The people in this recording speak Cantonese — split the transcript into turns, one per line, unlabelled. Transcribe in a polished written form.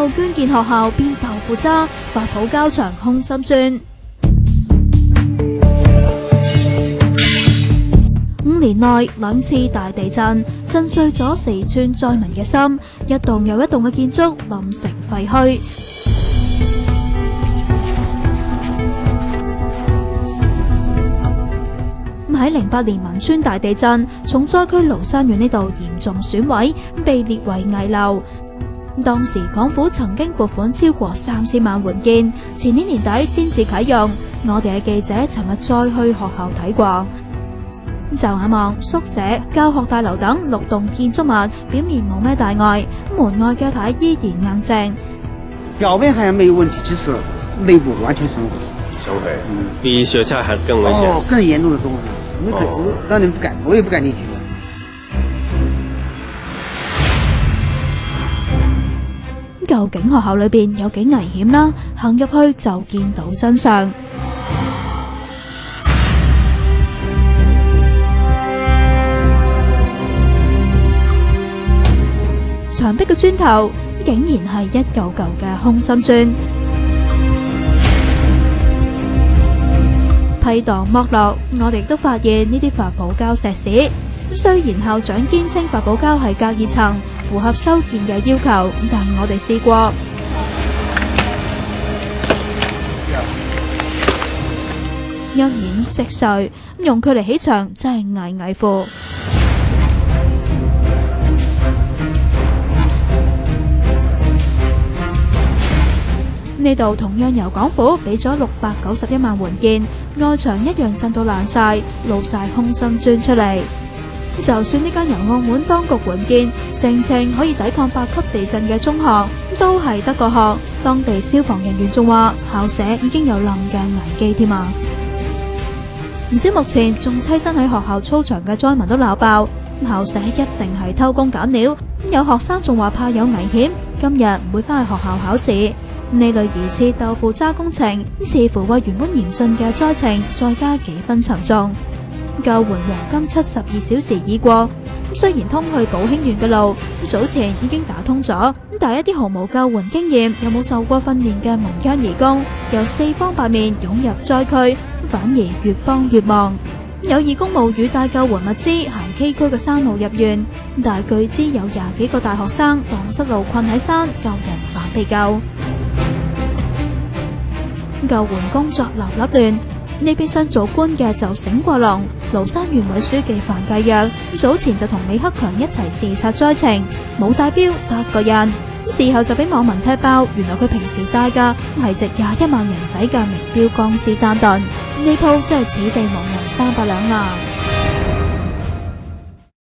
募捐建學校變豆腐渣，發泡膠牆空心磚。5年內2次大地震，震碎咗四川災民嘅心，一棟又一棟嘅建築冧成廢墟。喺08年汶川大地震，重災區蘆山縣呢度嚴重損毀，被列為危樓。當時港府曾經撥款超過3000萬援建，前年年底先至啟用。我哋嘅記者尋日再去學校睇過，就眼望宿舍、教學大樓等6棟建築物，表面冇咩大礙，門外嘅牌依然硬淨。
表面好像沒有問題，只是內部完全損毀。
比學校還更危險。
哦，更嚴重的東西。當然不敢，我也不敢進去。
究竟學校裏邊有幾危險啦？行入去就見到真相。牆壁嘅磚頭竟然係一嚿嚿嘅空心磚。批盪剝落，我哋亦都發現呢啲發泡膠石屎。雖然校長堅稱發泡膠係隔熱層，符合修建嘅要求，但我哋試過，一面即碎，用佢嚟起牆真係危危乎。呢度同樣由港府俾咗691萬援建，外牆一樣震到爛晒，露晒空心磚出嚟。就算呢間由澳門當局援建，聲稱可以抵抗8級地震嘅中學，都係得個學。當地消防人員仲話，校舍已經有冧嘅危機添啊！唔少目前仲棲身喺學校操場嘅災民都鬧爆，校舍一定係偷工減料。有學生仲話怕有危險，今日唔會翻去學校考試。呢類疑似豆腐渣工程，似乎為原本嚴峻嘅災情再加幾分沉重。救援黃金72小時已過，雖然通去寶興縣嘅路早前已經打通咗，但係一啲毫無救援經驗又冇受過訓練嘅民間義工，由4方8面湧入災區，反而越幫越忙。有義工冒雨帶救援物資行崎嶇嘅山路入縣，但係據知有20幾個大學生蕩失路困喺山，救人反被救。救援工作立立亂，呢邊想做官嘅就醒過龍。蘆山縣委書記范繼約早前就同李克強一齊視察災情，冇帶標得個人，事後就俾網民踢爆，原來佢平時帶嘅係值21萬人仔嘅名錶江詩丹頓，呢鋪真係此地無銀300兩啦。